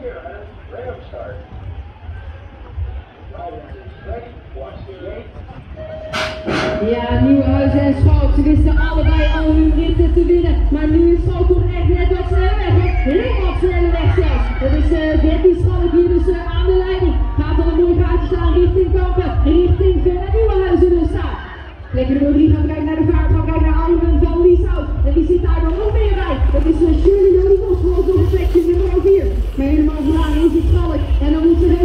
Ja, Nieuwenhuizen en Schalk, ze wisten allebei al hun ritten te winnen. Maar nu is Schalk toch echt net wat sneller weg. Heel wat sneller weg zelfs. Dat is 13 Schalk hier dus aan de leiding. Gaat al een mooi gaatje staan richting Kampen. Richting Nieuwenhuizen dus staan. Lekker nummer 3 gaan kijken naar de vaart. Gaan kijken naar Armen van Lieshout. En die zit daar dan nog meer bij. Dat is Shirley Jolinos, nog een plekje nummer 4. Maar helemaal vooraan is het Schalk. En dan moet ze